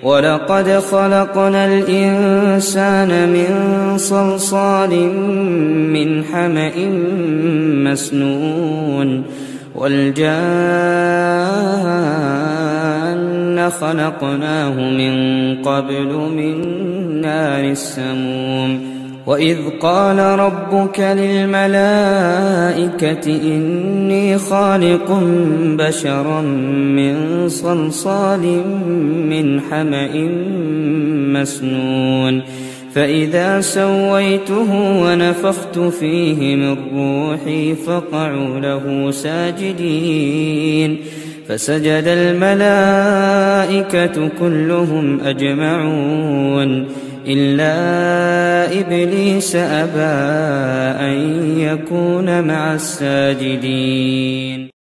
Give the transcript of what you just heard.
ولقد خلقنا الإنسان من صلصال من حمأ مسنون والجان خلقناه من قبل من نار السموم وإذ قال ربك للملائكة إني خالق بشرا من صلصال من حمأ مسنون فإذا سويته ونفخت فيه من روحي فقعوا له ساجدين فسجد الملائكة كلهم أجمعون إلا إبليس أبى أن يكون مع الساجدين.